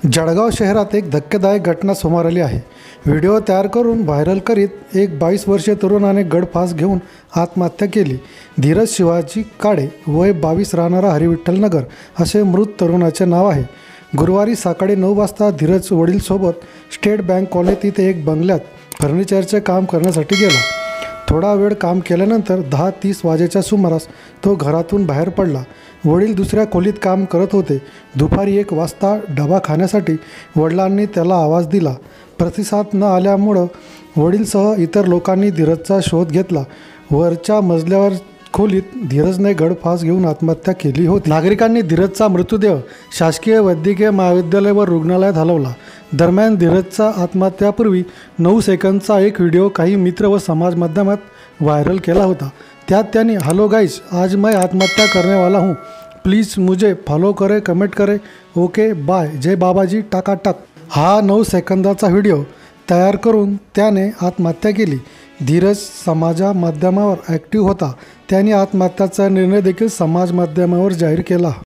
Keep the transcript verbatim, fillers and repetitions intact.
जळगाव शहरात एक धक्कादायक घटना समोर आली आहे। व्हिडिओ तयार करून व्हायरल करीत एक बावीस वर्षीय तरुणाने गळफास घेऊन आत्महत्या केली। धीरज शिवाजी काळे वय बावीस राहणारा हरिविठ्ठल नगर असे मृत तरुणाचे नाव आहे। गुरुवारी सकाळी नऊ वाजता धीरज वडीलसोबत स्टेट बँक कॉलनीत इथे एक बंगल्यात फर्निचरचे काम करण्यासाठी गेला। थोडा वेळ काम केल्यानंतर दहा तीस वाजेच्या सुमारास तो घरातून बाहेर पडला। वडील दुसऱ्या खोलीत काम करत होते। दुपारी एक वाजता डबा खाण्यासाठी वडिलांनी त्याला आवाज दिला। प्रतिसाद न आल्यामुळे वडीलसह इतर लोकांनी धीरजचा शोध घेतला। वरच्या मजल्यावर खोलीत धीरजने गळफास घेऊन आत्महत्या केली होती। नागरिकांनी धीरजचा मृतदेह शासकीय वैद्यकीय महाविद्यालय व रुग्णालयात हलवला। दरम्यान धीरजचा आत्महत्यापूर्वी नऊ सेकंदचा एक व्हिडिओ काही मित्र व समाज माध्यमात व्हायरल केला होता। त्यात त्यांनी हेलो गाइस, आज मैं आत्महत्या करने वाला हूँ, प्लीज़ मुझे फॉलो करे, कमेंट करे, ओके बाय, जय बाबाजी टाकाटाक हा नऊ सेकंदाचा व्हिडिओ तयार करून त्याने आत्महत्या केली। धीरज समाज माध्यमावर ॲक्टिव्ह होता। त्याने आत्महत्याचा निर्णय देखील समाज माध्यमावर जाहीर केला।